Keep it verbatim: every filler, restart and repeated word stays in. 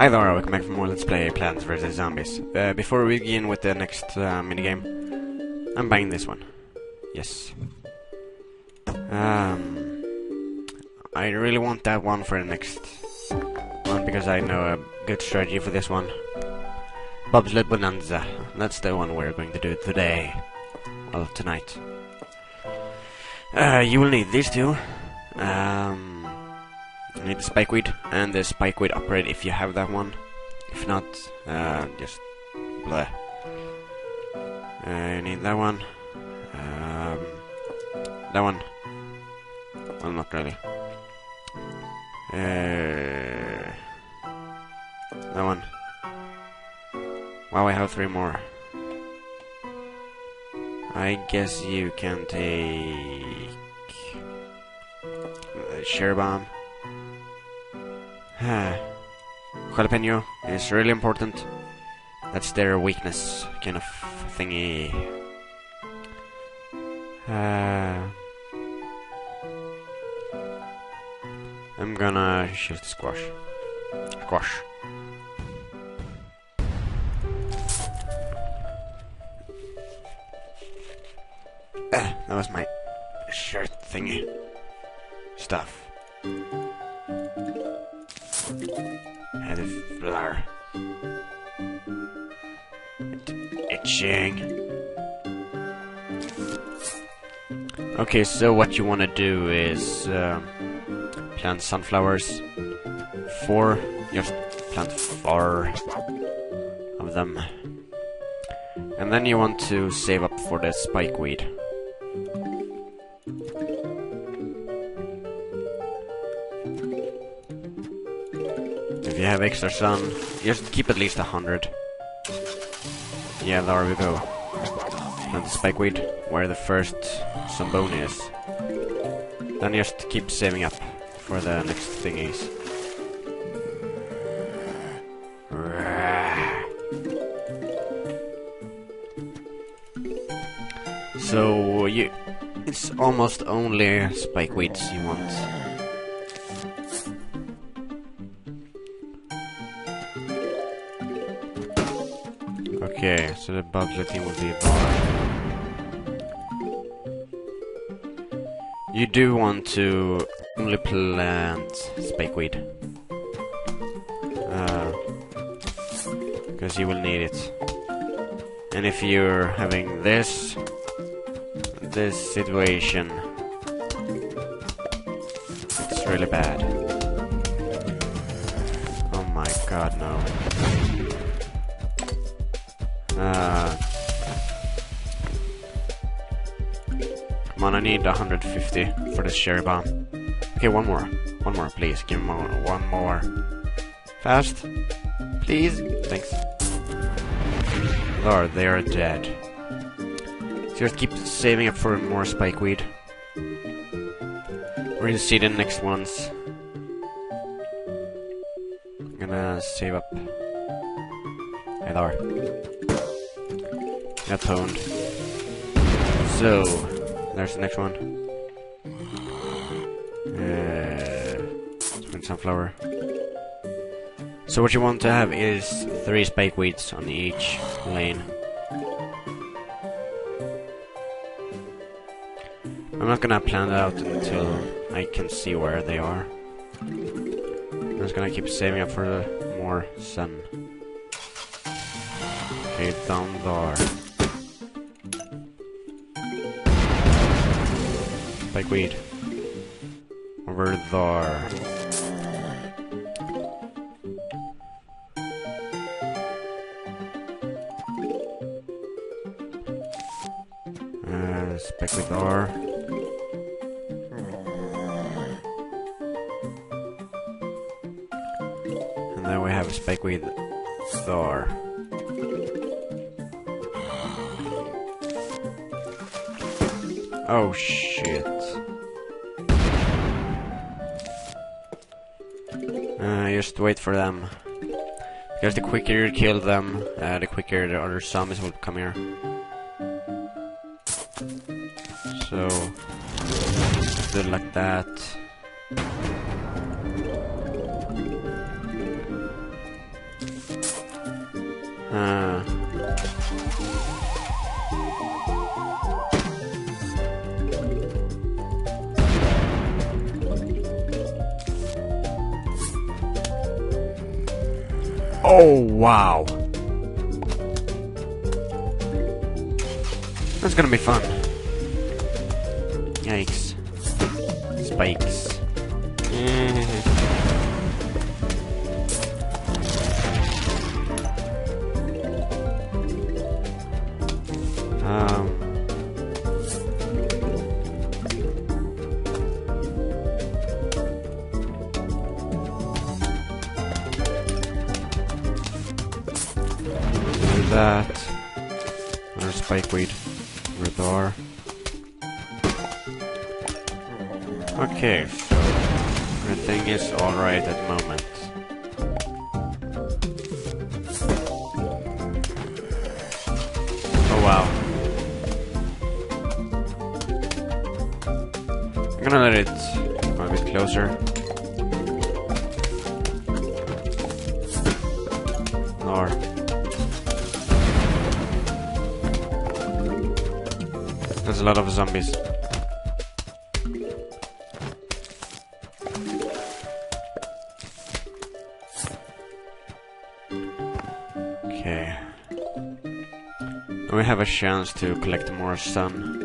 Hi there, welcome back for more Let's Play Plants versus. Zombies. Uh, before we begin with the next uh, minigame, I'm buying this one. Yes. Um, I really want that one for the next one because I know a good strategy for this one. Bobsled Bonanza. That's the one we're going to do today. Well, tonight. Uh, you will need these two. Um... You need the spikeweed and the spikeweed upgrade if you have that one. If not, uh, just blah. Uh, you need that one. Um, that one. Well, not really. Uh, that one. Wow, I have three more. I guess you can take the share bomb. Jalapeno is really important. That's their weakness, kind of thingy. Uh, I'm gonna shoot the squash. Squash. Uh, that was my shirt thingy. Stuff. Head of flour. Itching. Okay, so what you want to do is uh, plant sunflowers. Four. You have to plant four of them. And then you want to save up for the spikeweed. If you have extra sun, just keep at least a hundred. Yeah, there we go. And the spikeweed, where the first Zamboni is. Then just keep saving up for the next thingies. So you, it's almost only spikeweeds you want. Okay, so the bobsled team will be there. You do want to only plant spikeweed. Uh, because you will need it. And if you're having this, this situation, it's really bad. Oh my god, no. Uh, come on, I need one hundred fifty for this cherry bomb. Okay, one more. One more, please. Give me more, one more. Fast. Please. Thanks. Lord, they are dead. So just keep saving up for more spikeweed. We're gonna see the next ones. I'm gonna save up. Hey there. Got pwned. So, there's the next one. Uh, spring sunflower. So what you want to have is three spikeweeds on each lane. I'm not gonna plan it out until I can see where they are. I'm just gonna keep saving up for the more sun. Okay, down there. Spikeweed. Over there. Uh, spikeweed there. And then we have a spikeweed there. Oh shit. Uh, just wait for them. Because the quicker you kill them, uh, the quicker the other zombies will come here. So, do it like that. Uh. Oh, wow. That's gonna be fun. Yikes. Spikes. um. Do that. Another spikeweed. Radar. Okay, so everything is alright at the moment. Oh wow. I'm gonna let it go a bit closer. Or there's a lot of zombies. Okay. We have a chance to collect more sun.